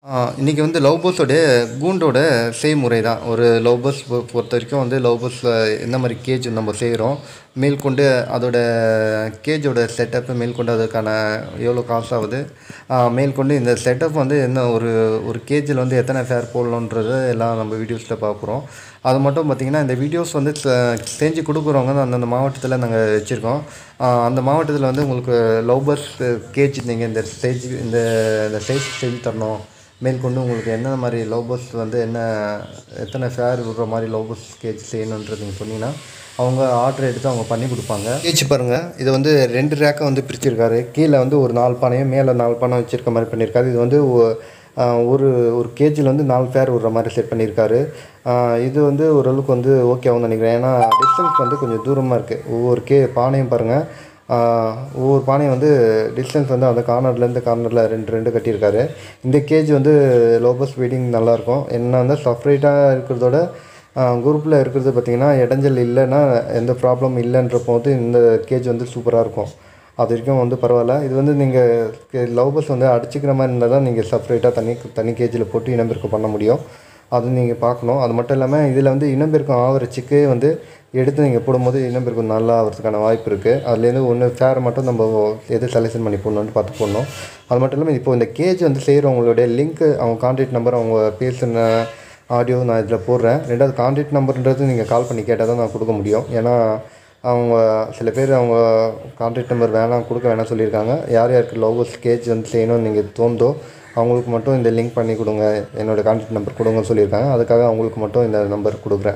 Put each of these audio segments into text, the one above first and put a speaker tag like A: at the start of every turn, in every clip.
A: இன்றைக்கி வந்து லவ் பேர்ட்ஸோடைய கூண்டோட செய்முறை தான். ஒரு லவ் பேர்ட்ஸ் பொறுத்த வரைக்கும் வந்து லவ் பேர்ட்ஸில் எந்த மாதிரி கேஜ் நம்ம செய்கிறோம், மேற்கொண்டு அதோட கேஜோட செட்டப்பு, மேற்கொண்டு அதுக்கான எவ்வளோ காசு ஆகுது, மேற்கொண்டு இந்த செட்டப் வந்து என்ன ஒரு ஒரு கேஜில் வந்து எத்தனை ஃபேர் போடணுன்றது எல்லாம் நம்ம வீடியோஸில் பார்க்குறோம். அது மட்டும் பார்த்திங்கன்னா, இந்த வீடியோஸ் வந்து செஞ்சு கொடுக்குறவங்க தான் அந்தந்த மாவட்டத்தில் நாங்கள் வச்சுருக்கோம். அந்த மாவட்டத்தில் வந்து உங்களுக்கு லவ் பேர்ட்ஸ் கேஜ் நீங்கள் இந்த சைஸ் செஞ்சு தரணும், மேற்கொண்டு உங்களுக்கு என்ன மாதிரி லவ் பேர்ட்ஸ் வந்து எத்தனை ஃபேர் விடுற மாதிரி லவ் பேர்ட்ஸ் கேஜ் செய்யணுன்றது நீங்கள் சொன்னீங்கன்னா அவங்க ஆர்டர் எடுத்து அவங்க பண்ணி கொடுப்பாங்க. கேஜ் பாருங்கள், இது வந்து 2 ரேக்கை வந்து பிரிச்சிருக்காரு. கீழே வந்து ஒரு 4 பானையும் மேலே 4 பானை வச்சுருக்க மாதிரி பண்ணியிருக்காரு. இது வந்து ஒரு ஒரு கேஜில் வந்து 4 ஃபேர் விடுற மாதிரி செட் பண்ணியிருக்காரு. இது வந்து ஓரளவுக்கு வந்து ஓகே ஆகும்னு நினைக்கிறேன். ஏன்னா டிஸ்டன்ஸ் வந்து கொஞ்சம் தூரமாக இருக்குது. ஒவ்வொரு பானையும் பாருங்கள், ஒவ்வொரு பானையும் வந்து டிஸ்டன்ஸ் வந்து அந்த கார்னர்லேருந்து கார்னரில் 2 கட்டியிருக்காரு. இந்த கேஜ் வந்து லவ் பேர்ட்ஸ் ஃபீடிங் நல்லாயிருக்கும். என்ன வந்து செப்பரேட்டாக இருக்கிறதோட குரூப்பில் இருக்கிறது பார்த்திங்கன்னா இடைஞ்சல் இல்லைன்னா எந்த ப்ராப்ளம் இல்லைன்ற போது இந்த கேஜ் வந்து சூப்பராக இருக்கும். அது வரைக்கும் வந்து பரவாயில்ல. இது வந்து நீங்கள் லவ் பேர்ட்ஸ் வந்து அடிச்சிக்கிற மாதிரி இருந்தால் தான் நீங்கள் செப்பரேட்டாக தனி கேஜில் போட்டு இனப்பெருக்கம் பண்ண முடியும். அது நீங்கள் பார்க்கணும். அது மட்டும் இல்லாமல் இதில் வந்து இனப்பெருக்கம் ஆகிற சிக்கு வந்து எடுத்து நீங்கள் போடும்போது இனப்பெருக்கம் நல்லா ஆகிறதுக்கான வாய்ப்பு இருக்குது. அதுலேருந்து ஒன்று ஃபேரை மட்டும் நம்ம எது செலெக்ஷன் பண்ணி போடணுன்னு பார்த்து போடணும். அது மட்டும் இல்லாமல் இப்போ இந்த கேஜ் வந்து செய்கிறவங்களுடைய லிங்க்கு, அவங்க கான்டாக்ட் நம்பர், அவங்க பேசின ஆடியோ நான் இதில் போடுறேன். 2வது கான்டாக்ட் நம்பர்ன்றது நீங்கள் கால் பண்ணி கேட்டால் தான் நான் கொடுக்க முடியும். ஏன்னா அவங்க சில பேர் அவங்க கான்டாக்ட் நம்பர் கொடுக்க வேணாம் சொல்லியிருக்காங்க. யார் யாருக்கு லவ் பேர்ட்ஸ் கேஜ் வந்து செய்யணும்னு நீங்கள் தோணுதோ அவங்களுக்கு மட்டும் இந்த லிங்க் பண்ணி கொடுங்க, என்னோடய கான்டாக்ட் நம்பர் கொடுங்கன்னு சொல்லியிருக்காங்க. அதுக்காக அவங்களுக்கு மட்டும் இந்த நம்பர் கொடுக்குறேன்.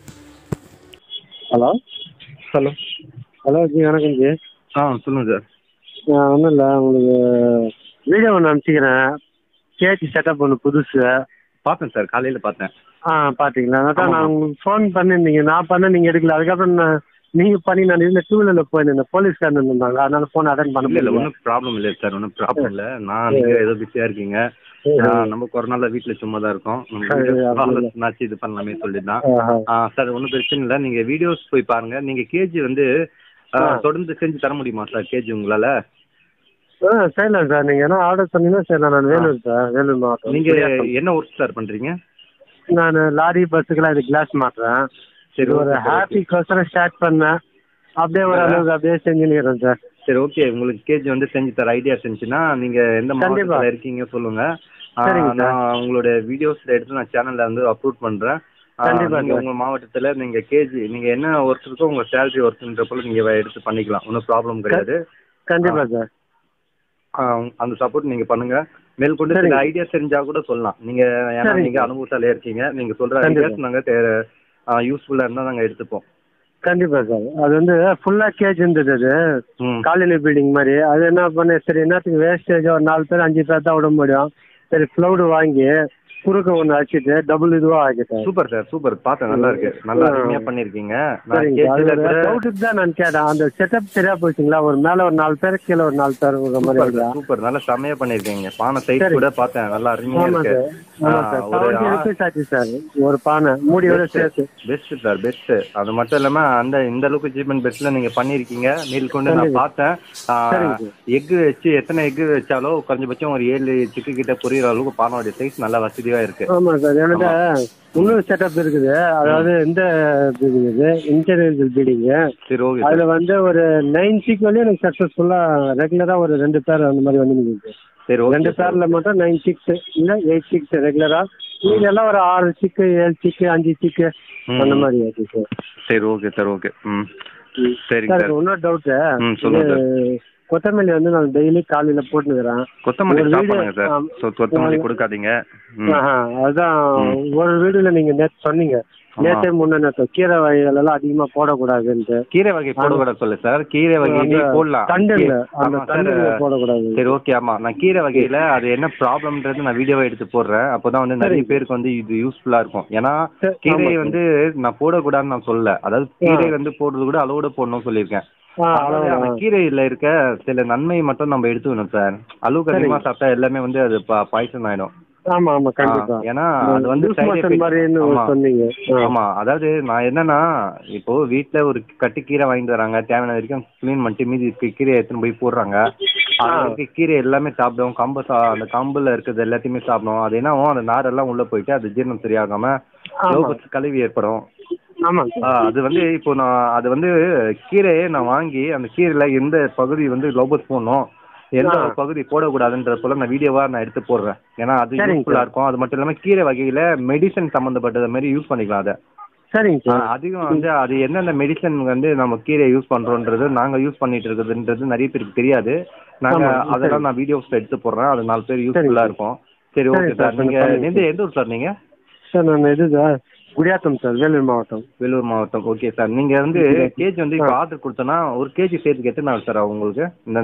B: ஹலோ
C: ஹலோ
B: ஹலோ ஜி, வணக்கம் ஜி.
C: சொல்லுங்கள் சார்.
B: ஒன்றும் இல்லை, உங்களுக்கு வீடியோ ஒன்று அனுப்பிச்சிக்கிறேன். கேஜி செட்டப் ஒன்று புதுசு.
C: பார்த்தேன் சார், காலையில் பார்த்தேன்.
B: பார்த்தீங்களா? அதான் நான் உங்களுக்கு ஃபோன் பண்ணியிருந்தீங்க, நான் பண்ணேன், நீங்கள் எடுக்கல. அதுக்கப்புறம் நீங்கள் பண்ணி நான் இதில் 2 வீலரில் போயிருந்தேன், போலீஸ்காரன் இருந்தாங்க, அதனால ஃபோன் அட்டன் பண்ண
C: இல்லை, ஒன்றும் ப்ராப்ளம் இல்லை சார், ஒன்றும் ப்ராப்ளம் இல்லை. நீங்கள் ஏதோ பிஸியாக இருக்கீங்க. நம்ம கொரோனால வீட்டில் சும்மா தான் இருக்கோம். இது பண்ணலாமே சொல்லிதான் சார். ஒன்றும் பிரச்சனை இல்லை, நீங்கள் வீடியோஸ் போய் பாருங்கள். நீங்கள் கேஜி வந்து தொடர்ந்து செஞ்சு தர முடியுமா சார் கேஜி உங்களால்?
B: செய்யலாம் சார், நீங்கள் என்ன ஆர்டர் சொன்னீங்கன்னா செய்யலாம். நான் வேலூர் சார், வேலூர் மாவட்டம்.
C: நீங்கள் என்ன ஒர்க் சார் பண்ணுறீங்க?
B: நான் லாரி பஸ்ஸுக்கெல்லாம் இது கிளாஸ் மாட்டுறேன். சரி, ஒரு ஹாப்பிக்கோசரம் ஸ்டார்ட் பண்ணேன். அப்படியே ஒரு அளவுக்கு அப்படியே செஞ்சுக்கிறேன் சார்.
C: சரி, ஓகே. உங்களுக்கு கேஜ் வந்து செஞ்சு தர ஐடியா செஞ்சுன்னா நீங்கள் எந்த மாவட்டத்தில் இருக்கீங்க சொல்லுங்கள். நான் உங்களோட வீடியோஸில் எடுத்து நான் சேனலில் வந்து அப்லோட் பண்ணுறேன். நீங்கள் உங்கள் மாவட்டத்தில் நீங்கள் கேஜி நீங்கள் என்ன ஒர்க் இருக்கோ உங்கள் சேலரி ஒர்க்குன்ற போல நீங்கள் எடுத்து பண்ணிக்கலாம். ஒன்றும் ப்ராப்ளம் கிடையாது.
B: கண்டிப்பாக சார்.
C: அந்த சப்போர்ட் நீங்கள் பண்ணுங்கள். மேற்கொண்டு சில ஐடியா தெரிஞ்சால் கூட சொல்லலாம். நீங்கள் ஏன்னா நீங்கள் அனுபவத்தாலே இருக்கீங்க. நீங்கள் சொல்கிற ஐடியாஸ் நாங்கள் யூஸ்ஃபுல்லாக இருந்தால் நாங்கள் எடுத்துப்போம்.
B: கண்டிப்பாக சார். அது வந்து ஃபுல்லாக கேஜ் இருந்தது. அது காலனி பில்டிங் மாதிரி. அது என்ன பண்ண, சரி என்னத்துக்கு வேஸ்டேஜ், ஒரு 4 பேர் 5 பேர் தான் விட முடியும். சரி, ஃப்ளவுடு வாங்கி குறுக்க ஒன்று அடிச்சுட்டு டபுள் இதுவாக ஆகிட்டேன்.
C: Super sir, super. பார்த்தேன், நல்லா இருக்கு, நல்லா அருமையாக பண்ணியிருக்கீங்க.
B: தான் நான் கேட்டேன், அந்த செட்டப் சரியா போச்சுங்களா? ஒரு மேலே ஒரு 4 பேர், கீழே ஒரு 4 பேர் மாதிரி.
C: சூப்பர், நல்லா செம்மையாக பண்ணியிருக்கீங்க. பானை சைஸ் கூட பார்த்தேன், நல்லா அருமையாக இருக்கு.
B: சார் ஒரு பானை மூடியோட சேர்த்து
C: பெஸ்ட் சார், பெஸ்ட். அது மட்டும் இல்லாமல் இந்த அளவுக்கு அச்சீவ்மெண்ட் பெஸ்ட்டில் நீங்கள் பண்ணியிருக்கீங்க. மேற்கொண்டு நான் பார்த்தேன். எக்கு வச்சு எத்தனை எக்கு வச்சாலும் குறைஞ்சபட்சம் ஒரு 7 சிக்கு கிட்ட புரியுற அளவுக்கு பானோடைய சைஸ் நல்லா வசதியாக இருக்கு.
B: ஆமா சார், என்கிட்ட இன்னொரு செட்டப் இருக்குது. அதாவது இந்த இன்டீரியர் பில்டிங். அதுல வந்து ஒரு 9 சிக் வந்து எனக்கு சக்சஸ்ஃபுல்லா ரெகுலரா ஒரு 2 பேர் அந்த மாதிரி வந்து நிற்குது.
C: சரி,
B: 2 பேர்ல மட்டும் 9 சிக்ஸ் இல்ல 8 சிக்ஸ் ரெகுலரா. நீங்க எல்லாம் ஒரு 6 சிக்கு 7 சிக்கு 5 சிக்கு அந்த மாதிரி ஆச்சு சார்.
C: சரி, ஓகே சார், ஓகே. சரி சார்,
B: இன்னொரு டவுட்.
C: சொல்லுங்க.
B: கொத்தமல்லி வந்து நான் டெய்லி காலையில போட்டுக்கிறேன்.
C: கொத்தமல்லி கொடுக்காதீங்க.
B: அதுதான் ஒரு வீடியோல நீங்க நேற்று சொன்னீங்க, நேற்று முன்னேற்ற கீரை வகைகள் எல்லாம் அதிகமா போடக்கூடாதுன்ட்டு.
C: கீரை வகை போடக்கூடாது சொல்லு சார். கீரை வகையிலே போடலாம்,
B: தண்டுல அந்த தண்டுல போடக்கூடாது.
C: சரி, ஓகே. ஆமா, நான் கீரை வகையில அது என்ன ப்ராப்ளம்ன்றது நான் வீடியோவை எடுத்து போடுறேன். அப்போதான் வந்து நிறைய பேருக்கு வந்து இது யூஸ்ஃபுல்லா இருக்கும். ஏன்னா கீரையை வந்து நான் போடக்கூடாதுன்னு நான் சொல்லல. அதாவது கீரை வந்து போடுறது கூட அளவோட போடணும்னு சொல்லியிருக்கேன். கீரையில இருக்க சில நன்மை மட்டும் நம்ம எடுத்துக்கணும் சார். அளவுக்கு அதிகமா சாப்பிட்டா எல்லாமே வந்து அது பாய்சன் ஆயிடும்.
B: ஆமா ஆமா கண்டிப்பா.
C: ஏன்னா அது வந்து
B: சொன்னீங்க.
C: ஆமா, அதாவது நான் என்னன்னா இப்போ வீட்டுல ஒரு கட்டு கீரை வாங்கிட்டு வராங்க, தேவையான வரைக்கும் கிளீன் பண்ணிட்டு மீதி கீரையை எடுத்துன்னு போய் போடுறாங்க. அதுல இருக்க கீரை எல்லாமே சாப்பிடும், அந்த கம்புல இருக்கிறது எல்லாத்தையுமே சாப்பிடும். அது என்ன ஆகும், அந்த நாரெல்லாம் உள்ள போயிட்டு அது ஜீரணம் சரியாகாம கழிவு ஏற்படும். அது வந்து இப்போ நான் அது வந்து கீரையை நான் வாங்கி அந்த கீரையில எந்த பகுதி வந்து லோபஸ் போடணும், எந்த பகுதி போடக்கூடாதுன்ற போல நான் வீடியோவா நான் எடுத்து போடுறேன். ஏன்னா அது யூஸ்ஃபுல்லா இருக்கும். அது மட்டும் இல்லாம கீரை வகையில மெடிசன் சம்பந்தப்பட்டது மாதிரி யூஸ் பண்ணிக்கலாம் அதை.
B: சரிங்க.
C: அதிகம் வந்து அது எந்தெந்த மெடிசன் வந்து நம்ம கீரை யூஸ் பண்றோன்றது நாங்க யூஸ் பண்ணிட்டு இருக்குதுன்றது நிறைய பேருக்கு தெரியாது. நாங்க அதெல்லாம் நான் வீடியோஸ் எடுத்து போடுறேன். அது 4 பேர் யூஸ்ஃபுல்லா இருக்கும். சரி, ஓகே சார். நீங்க எந்த ஊர் சார் நீங்க?
B: சார் நான் குடியாத்தம் சார், வேலூர் மாவட்டம்.
C: வேலூர் மாவட்டம். Okay sir. நீங்க வந்து கேஜி வந்து இப்போ ஆர்டர் கொடுத்தோன்னா ஒரு கேஜி சேர்த்துக்கு எத்தனை நாள் சார் உங்களுக்கு
B: அந்த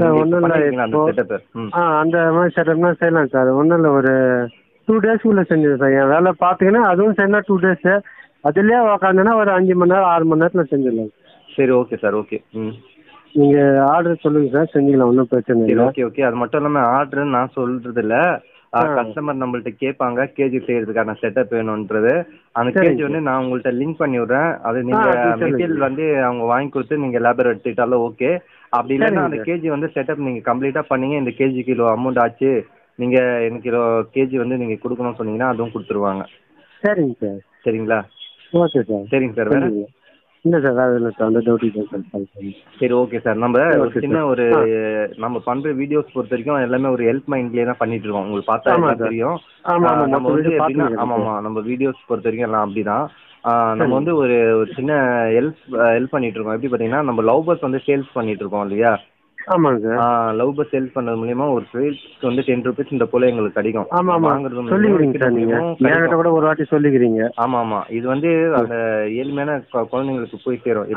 B: மாதிரி செட்டப்னா செய்யலாம் சார். ஒன்றும் இல்லை, ஒரு 2 டேஸ்க்குள்ள செஞ்சிடும் சார். என் வேலை பார்த்தீங்கன்னா அதுவும் சேர்ந்தா 2 டேஸ், அதுலேயே உக்காந்துன்னா ஒரு 5 மணி நேரம் 6 மணி நேரத்தில் செஞ்சிடலாம்.
C: சரி, ஓகே சார். ஓகே.
B: நீங்கள் ஆர்டர் சொல்லுங்கள் சார், செஞ்சுக்கலாம், ஒன்றும் பிரச்சனை இல்லை.
C: Okay okay. அது மட்டும் இல்லாமல் ஆர்டர்னு நான் சொல்கிறது இல்லை, கஸ்டமர் நம்மள்ட்ட கேட்பாங்க கேஜி செய்யறதுக்கான செட்டப் வேணும்ன்றது. அந்த கேஜி வந்து நான் உங்கள்கிட்ட லிங்க் பண்ணி விடுறேன். அது நீங்கள் மெட்டீரியல் வந்து அவங்க வாங்கி கொடுத்து நீங்கள் லேபர் எடுத்துக்கிட்டாலும் ஓகே. அப்படி இல்லைன்னா அந்த கேஜி வந்து செட்டப் நீங்கள் கம்ப்ளீட்டாக பண்ணீங்க, இந்த கேஜி கிலோ அமௌண்ட் ஆச்சு, நீங்கள் எனக்கு கிலோ கேஜி வந்து நீங்கள் கொடுக்கணும்னு சொன்னீங்கன்னா அதுவும் கொடுத்துருவாங்க.
B: சரிங்க சார்.
C: சரிங்களா?
B: Okay sir.
C: சரிங்க சார். வேறு
B: இல்லை சார், வேறு இல்லை சார், அந்த டவுட்டி சார்.
C: சரி, ஓகே சார். நம்ம ஒரு சின்ன நம்ம பண்ணுற வீடியோஸ் பொறுத்த வரைக்கும் எல்லாமே ஒரு ஹெல்ப் மைண்ட்லேயே தான் பண்ணிட்டு இருக்கோம். உங்களுக்கு பார்த்தா தெரியும். நம்ம வந்து எப்படின்னா நம்ம வீடியோஸ் பொறுத்த வரைக்கும் எல்லாம் அப்படிதான். நம்ம வந்து ஒரு சின்ன ஹெல்ப் பண்ணிட்டு இருக்கோம். எப்படி பார்த்தீங்கன்னா, நம்ம லவ் பர்ஸ் வந்து சேல்ஸ் பண்ணிட்டு இருக்கோம் இல்லையா?
B: ஆமாங்க சார்.
C: லவ் பர்ஸ் சேல்ஸ் பண்ணது மூலியமா ஒரு சேல்ஸ்க்கு வந்து 10 rupees இந்த போல எங்களுக்கு கிடைக்கும்.
B: கூட ஒரு வாட்டி சொல்லிக்கிறீங்க.
C: ஆமா ஆமா. இது வந்து அந்த ஏழ்மையான குழந்தைங்களுக்கு போய் சேரும்.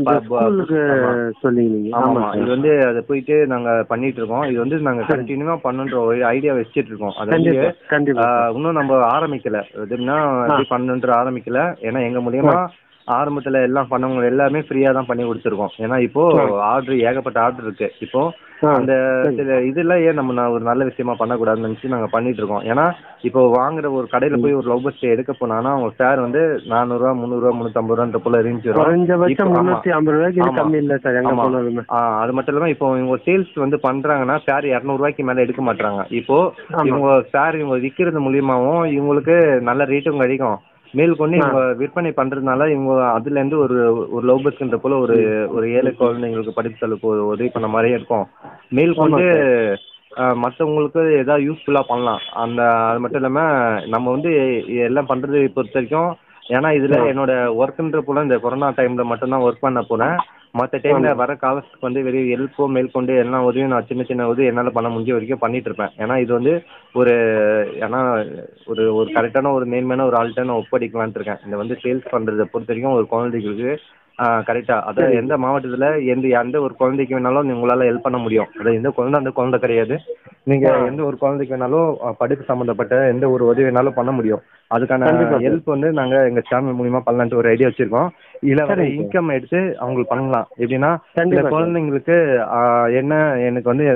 C: ஆமா, இது வந்து அதை போயிட்டு நாங்க பண்ணிட்டு இருக்கோம். இது வந்து நாங்க கண்டினியூவா பண்ணுன்ற ஒரு ஐடியா வச்சுட்டு இருக்கோம். அது வந்து இன்னும் நம்ம ஆரம்பிக்கல, எப்படின்னா எப்படி பண்ணுன்ற ஆரம்பிக்கல. ஏன்னா எங்க மூலியமா ஆரம்பத்துல எல்லாம் பண்ணவங்க எல்லாமே ஃப்ரீயா தான் பண்ணி கொடுத்துருக்கோம். ஏன்னா இப்போ ஆர்டர் ஏகப்பட்ட ஆர்டர் இருக்கு. இப்போ அந்த சில இதெல்லாம் ஏன் நம்ம ஒரு நல்ல விஷயமா பண்ணக்கூடாதுன்னு நினைச்சு நாங்க பண்ணிட்டு இருக்கோம். ஏன்னா இப்போ வாங்குற ஒரு கடையில போய் ஒரு லவ் பர்ஸ் எடுக்க போனானா அவங்க ஃபேர் வந்து 400 ரூபா 300 ரூபா 350 ரூபா போல ரேஞ்ச் வரும். அது மட்டும் இல்லாம இப்போ இவங்க சேல்ஸ் வந்து பண்றாங்கன்னா ஃபேர் 200 ரூபாய்க்கு மேல எடுக்க மாட்டாங்க. இப்போ இவங்க ஃபேர் இவங்க விற்கிறது மூலியமாவும் இவங்களுக்கு நல்ல ரேட்டும் கிடைக்கும். மேல் கொண்டு இவங்க விற்பனை பண்றதுனால இவங்க அதுல இருந்து ஒரு லவ் பர்ஸ்ன்ற போல ஒரு ஏழை குழந்தைங்களுக்கு படிப்பு செலவுக்கு உதவி பண்ண மாதிரியே இருக்கும். மேல் கொண்டு மற்றவங்களுக்கு ஏதாவது யூஸ்ஃபுல்லா பண்ணலாம். அது மட்டும் இல்லாம நம்ம வந்து எல்லாம் பண்றது பொறுத்த வரைக்கும், ஏன்னா இதுல என்னோட ஒர்க்குன்ற போல இந்த கொரோனா டைம்ல மட்டும்தான் ஒர்க் பண்ண போனேன். மற்ற டைம்ல வர காலத்துக்கு வந்து வெறும் ஹெல்ப்போ மேற்கொண்டு எல்லா உதவியும் நான் சின்ன சின்ன உதவி என்னால் பண்ண முடிஞ்ச வரைக்கும் பண்ணிட்டு இருப்பேன். ஏன்னா இது வந்து ஏன்னா ஒரு கரெக்டான ஒரு நேர்மையான ஒரு ஆள்கிட்ட நான் ஒப்படைக்கலான்ட்டு இருக்கேன். இந்த வந்து சேல்ஸ் பண்றதை பொறுத்த வரைக்கும் ஒரு குழந்தைகளுக்கு கரெக்டா அதாவது எந்த மாவட்டத்துல எந்த ஒரு குழந்தைக்கு வேணாலும் உங்களால ஹெல்ப் பண்ண முடியும். அதாவது எந்த குழந்தை அந்த குழந்தை கிடையாது. நீங்க எந்த ஒரு குழந்தைக்கு வேணாலும் படிப்பு சம்பந்தப்பட்ட எந்த ஒரு உதவி வேணாலும் பண்ண முடியும். அதுக்கான ஹெல்ப் வந்து நாங்க எங்க சேனல் மூலியமா பண்ணலான்ட்டு ஒரு ஐடியா வச்சிருக்கோம். இல்ல வர இன்கம் எடுத்து அவங்களுக்கு பண்ணலாம். எப்படின்னா இந்த குழந்தைங்களுக்கு எனக்கு வந்து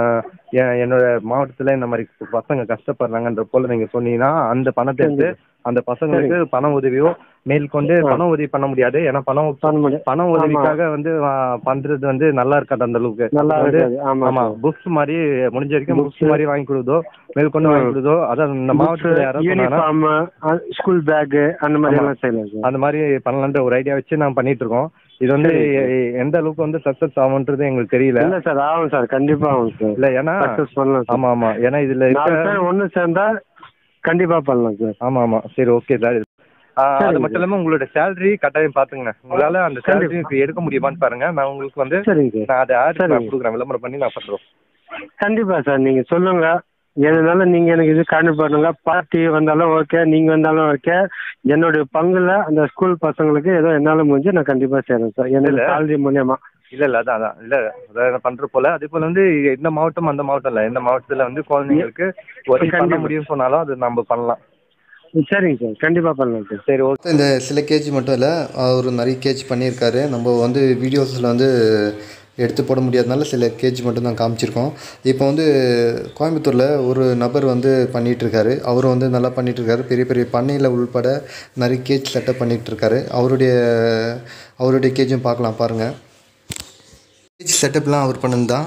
C: என்னோட மாவட்டத்துல இந்த மாதிரி பசங்க கஷ்டப்படுறாங்கன்ற போல நீங்க சொன்னீங்கன்னா அந்த பணத்தை எடுத்து அந்த பசங்களுக்கு பண உதவியோ மேற்கொண்டு பண உதவி பண்ண முடியாது. ஏன்னா பண உதவிக்காக வந்து பண்றது வந்து நல்லா இருக்காது அந்த அளவுக்கு. ஆமா, புக்ஸ் மாதிரி முடிஞ்ச வரைக்கும் புக்ஸ் மாதிரி வாங்கி கொடுதோ மேற்கொண்டு வாங்கி கொடுதோ, அதான் இந்த மாவட்டத்துல யாராவது
B: ஸ்கூல் பேக் அந்த
C: மாதிரி பண்ணலான்ற ஒரு ஐடியா வச்சு நான் பண்ணிட்டு இருக்கோம். இது வந்து எந்த அளவுக்கு வந்து சக்சஸ் ஆகும்ன்றது எங்களுக்கு தெரியல.
B: இல்ல சார், ஆகும் சார், கண்டிப்பா ஆகும் சார்.
C: இல்ல ஏன்னா ஆமா ஆமா, ஏன்னா இதுல
B: ஒண்ணு சேர்ந்தா கண்டிப்பா பண்ணலாம் சார்.
C: ஆமா ஆமா. சரி, ஓகே சார். அது மட்டும் இல்லாம உங்களோட சேலரி கட்டாயம் பாத்துங்க. உங்களால அந்த சேலரி எடுக்க முடியுமான்னு பாருங்க. நான் உங்களுக்கு வந்து நான் அதை ஆட் கொடுக்குறேன், விளம்பரம் பண்ணி நான் பண்றோம்.
B: கண்டிப்பா சார், நீங்க சொல்லுங்க. எதுனாலும் நீங்க எனக்கு இது காணி பண்ணுங்க. பார்ட்டி வந்தாலும் ஓகே, நீங்க வந்தாலும் ஓகே. என்னுடைய பங்குல அந்த ஸ்கூல் பசங்களுக்கு ஏதோ என்னால முடிஞ்சு நான் கண்டிப்பா செய்றேன் சார், என்னோட சேலரி மூலியமா.
C: இல்ல அதான் இல்ல அதான் பண்ற போல. அதே போல வந்து இந்த மாவட்டம் அந்த மாவட்டம் இல்ல, எந்த மாவட்டத்துல வந்து குழந்தைங்களுக்கு உதவி பண்ண முடியும் சொன்னாலும் அது நம்ம பண்ணலாம்.
B: சரிங்க சார், கண்டிப்பாக பண்ணலாம் சார்.
A: சரி, ஓகே. இந்த சில கேஜி மட்டும் இல்லை, அவர் நிறைய கேஜி பண்ணியிருக்காரு. நம்ம வந்து வீடியோஸில் வந்து எடுத்து போட முடியாதனால சில கேஜ் மட்டும் தான் காமிச்சிருக்கோம். இப்போ வந்து கோயம்புத்தூரில் ஒரு நபர் வந்து பண்ணிகிட்ருக்காரு. அவர் வந்து நல்லா பண்ணிகிட்ருக்காரு. பெரிய பெரிய பண்ணையில் உள்பட நிறைய கேஜ் செட்டப் பண்ணிகிட்ருக்காரு. அவருடைய கேஜும் பார்க்கலாம் பாருங்கள். கேஜ் செட்டப்லாம் அவர் பண்ணது தான்.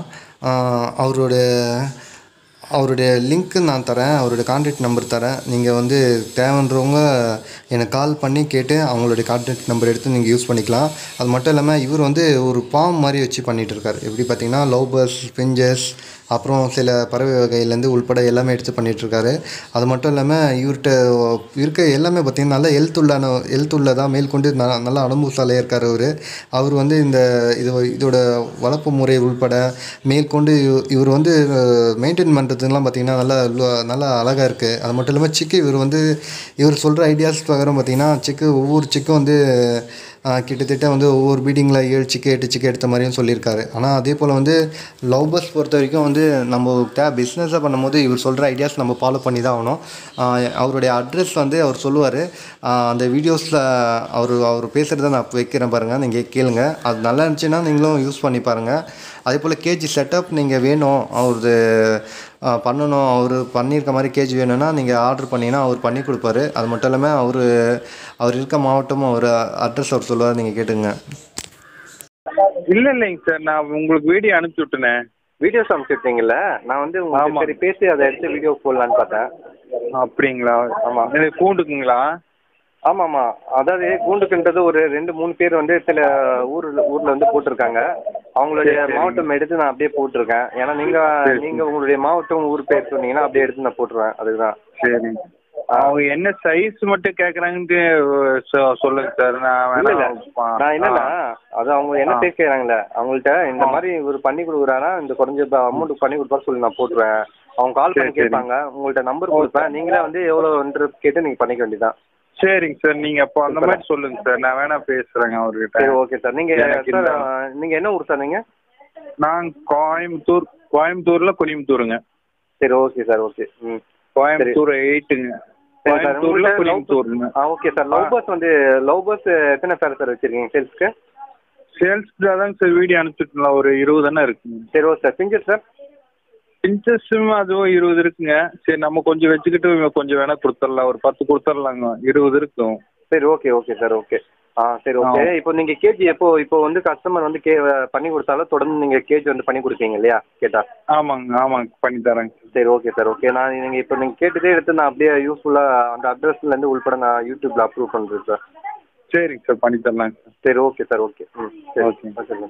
A: அவருடைய லிங்க்கு நான் தரேன், அவருடைய கான்டாக்ட் நம்பர் தரேன். நீங்கள் வந்து தேவைன்றவங்க எனக்கு கால் பண்ணி கேட்டு அவங்களுடைய கான்டாக்ட் நம்பர் எடுத்து நீங்கள் யூஸ் பண்ணிக்கலாம். அது மட்டும் இல்லாமல் இவர் வந்து ஒரு ஃபார்ம் மாதிரி வச்சு பண்ணிகிட்ருக்காரு. எப்படி பார்த்தீங்கன்னா லவ் பேர்ட்ஸ், பிஞ்சஸ், அப்புறம் சில பறவை வகையிலேருந்து உள்பட எல்லாமே எடுத்து பண்ணிகிட்ருக்காரு. அது மட்டும் இல்லாமல் இவர்கிட்ட இருக்க எல்லாமே பார்த்திங்கன்னா நல்லா ஹெல்த்துள்ளதாக மேற்கொண்டு நல்லா அனுபவசாலியாக இருக்கார். அவர் வந்து இதோட வளர்ப்பு முறை உள்பட மேற்கொண்டு இவர் வந்து மெயின்டைன் பண்ணுறதுலாம் பார்த்திங்கன்னா நல்லா அழகாக இருக்குது. அது மட்டும் இல்லாமல் இவர் சொல்கிற ஐடியாஸ் பிரகாரம் பார்த்திங்கன்னா ஒவ்வொரு சிக்கும் வந்து கிட்டத்தட்ட வந்து ஒவ்வொரு பீடிங்கில் 7 சிக்கு 8 சிக்கு எடுத்த மாதிரியும் சொல்லியிருக்காரு. ஆனால் அதே போல் வந்து லவ் பேர்ட்ஸ் பொறுத்த வரைக்கும் வந்து நம்ம பிஸ்னஸாக பண்ணும்போது இவர் சொல்கிற ஐடியாஸ் நம்ம ஃபாலோ பண்ணி தான் ஆகணும். அவருடைய அட்ரஸ் வந்து அவர் சொல்லுவார். அந்த வீடியோஸில் அவர் பேசுகிறத நான் வைக்கிறேன் பாருங்கள், நீங்கள் கேளுங்க. அது நல்லா இருந்துச்சுன்னா நீங்களும் யூஸ் பண்ணி பாருங்கள். அதே போல் கேஜி செட்டப் நீங்கள் வேணும், பண்ணணும், அவர் பண்ணியிருக்க மாதிரி கேஜ் வேணும்னா நீங்கள் ஆர்டர் பண்ணிங்கன்னா அவர் பண்ணி கொடுப்பாரு. அது மட்டும் இல்லாமல் அவர் இருக்க மாவட்டமும் அட்ரஸ் அவர் சொல்லுவார், நீங்கள் கேட்டுங்க.
D: இல்லைங்க சார், நான் உங்களுக்கு வீடியோ அனுப்பிச்சி விட்டேனே.
C: வீடியோஸ் அனுப்பிச்சிருக்கீங்கல்ல, நான் வந்து உங்களுக்கு சரி பேசி அதை எடுத்து வீடியோ போடலான்னு பார்த்தேன்.
D: அப்படிங்களா? ஆமாம். இது கூண்டுக்குங்களா?
C: ஆமாம்மா, அதாவது கூண்டுக்குன்றது ஒரு 2-3 பேர் வந்து சில ஊரில் வந்து போட்டிருக்காங்க. அவங்களுடைய மாவட்டம் எடுத்து நான் அப்படியே போட்டிருக்கேன். ஏன்னா நீங்கள் உங்களுடைய மாவட்டம் ஊர் பேர் சொன்னீங்கன்னா அப்படியே எடுத்து நான் போட்டுருவேன். அதுதான்.
D: சரி. அவங்க என்ன சைஸ் மட்டும் கேட்குறாங்கன்ட்டு சொல்லுங்க சார்.
C: நான் என்னன்னா அது அவங்க என்ன சைஸ் கேட்குறாங்களே அவங்கள்ட்ட இந்த மாதிரி இவர் பண்ணி கொடுக்குறாங்கன்னா இந்த குறைஞ்ச அமௌண்ட் பண்ணி கொடுப்பாரு சொல்லி நான் போட்டுருவேன். அவங்க கால் பண்ணி கேட்பாங்க, உங்கள்கிட்ட நம்பர் கொடுப்பேன். நீங்களே வந்து எவ்வளோன்ற கேட்டு நீங்கள் பண்ணிக்க வேண்டியதான்.
D: சரிங்க சார், நீங்கள் அப்போ அந்த மாதிரி சொல்லுங்க சார். நான் வேணா பேசுகிறேங்க அவர்கிட்ட.
C: சரி, ஓகே சார். நீங்கள் என்ன ஊர் சார்? நீங்கள்?
D: நான் கோயம்புத்தூரில் கொலியம்புத்தூருங்க.
C: சரி, ஓகே சார். ஓகே.
D: கோயம்புத்தூர் 8ங்க. கோயம்புத்தூர்ல கொலியம்புத்தூருங்க.
C: Okay sir. லவ் பேர்ட்ஸ் எத்தனை பேர் சார் வச்சிருக்கீங்க சேல்ஸ்க்கு?
D: சேல்ஸ்க்கு தாங்க சார் வீடியோ அனுப்பிச்சுட்டுலாம் ஒரு 20 தானே இருக்குங்க.
C: சரி, ஓகே சார். Finches sir?
D: பிஞ்சஸும் அதுவும் 20 இருக்குங்க. சரி, நம்ம கொஞ்சம் வச்சுக்கிட்டு கொஞ்சம் வேணா கொடுத்துடலாம், ஒரு 10 கொடுத்துடலாங்க. 20 இருக்கும்.
C: சரி, ஓகே சார். ஓகே. சரி, ஓகே. இப்போ நீங்கள் கேஜி இப்போ வந்து கஸ்டமர் வந்து பண்ணி கொடுத்தாலும் தொடர்ந்து நீங்கள் கேஜி வந்து பண்ணி கொடுப்பீங்க இல்லையா கேட்டா?
D: ஆமாங்க பண்ணி தரேங்க.
C: சரி, ஓகே சார். ஓகே. நீங்கள் கேட்டதே எடுத்து நான் அப்படியே யூஸ்ஃபுல்லாக அந்த அட்ரஸ்லேருந்து உள்பட நான் யூடியூப்பில் அப்ரூவ் பண்ணுறேன் சார்.
D: சரிங்க சார், பண்ணி தரலாங்க சார்.
C: சரி, ஓகே சார். ஓகே. சரி, ஓகே சார்.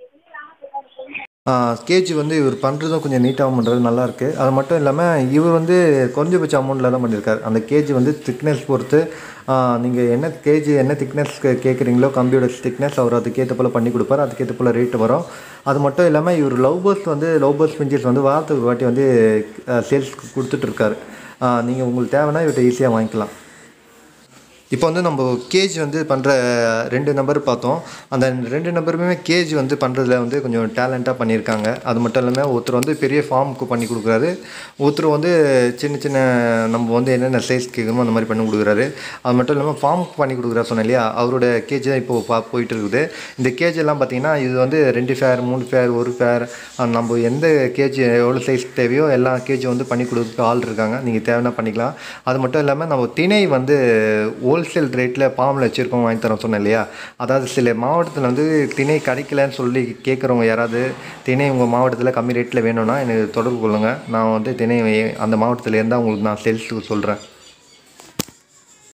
A: கேஜ் வந்து இவர் பண்ணுறதும் கொஞ்சம் நீட்டாகவும் பண்ணுறது நல்லாயிருக்கு. அது மட்டும் இல்லாமல் இவர் வந்து குறைஞ்சபட்ச அமௌண்ட்டில் தான் பண்ணியிருக்காரு. அந்த கேஜ் வந்து திக்னஸ் பொறுத்து நீங்கள் என்ன திக்னஸ் கேட்குறீங்களோ, கம்பியோட திக்னஸ் அவர் அதுக்கேற்ற போல் பண்ணி கொடுப்பார். அதுக்கேற்ற போல் ரேட்டு வரும். அது மட்டும் இல்லாமல் இவர் லவ் பேர்ட்ஸ் பிஞ்சஸ் வந்து வாரத்துக்கு ஒரு வாட்டி வந்து சேல்ஸ்க்கு கொடுத்துட்ருக்காரு. நீங்கள் உங்களுக்கு தேவைன்னா இவர்கிட்ட ஈஸியாக வாங்கிக்கலாம். இப்போ வந்து நம்ம கேஜ் வந்து பண்ணுற 2 நம்பர் பார்த்தோம். அந்த 2 நம்பருமே கேஜ் வந்து பண்ணுறதுல வந்து கொஞ்சம் டேலண்ட்டாக பண்ணியிருக்காங்க. அது மட்டும் இல்லாமல் ஒருத்தர் வந்து பெரிய ஃபார்முக்கு பண்ணி கொடுக்குறாரு, ஒருத்தர் வந்து சின்ன நம்ம வந்து என்னென்ன சைஸ் கேட்குறோமோ அந்த மாதிரி பண்ணி கொடுக்குறாரு. அது மட்டும் இல்லாமல் ஃபார்முக்கு பண்ணி கொடுக்குறாரு சொன்னேன் இல்லையா, அவரோட கேஜ் தான் இப்போது போயிட்டு இருக்குது. இந்த கேஜ் எல்லாம் பார்த்திங்கன்னா இது வந்து 2 ஃபேர் 3 ஃபேர் 1 ஃபேர் நம்ம எந்த கேஜ் எவ்வளோ சைஸ் தேவையோ எல்லா கேஜும் வந்து பண்ணி கொடுக்க ஆள் இருக்காங்க. நீங்கள் தேவைன்னா பண்ணிக்கலாம். அது மட்டும் இல்லாமல் நம்ம திணை வந்து ஹோல்சேல் ரேட்டில் ஃபார்மில் வச்சுருக்கோம் வாங்கி தரோம் சொன்னேன் இல்லையா. அதாவது சில மாவட்டத்தில் வந்து திணை கிடைக்கலன்னு சொல்லி கேட்குறவங்க யாராவது திணை உங்கள் மாவட்டத்தில் கம்மி ரேட்டில் வேணும்னா எனக்கு தொடர்பு கொள்ளுங்கள். நான் வந்து திணை அந்த மாவட்டத்தில் இருந்தால் உங்களுக்கு நான் சேல்ஸுக்கு சொல்கிறேன்.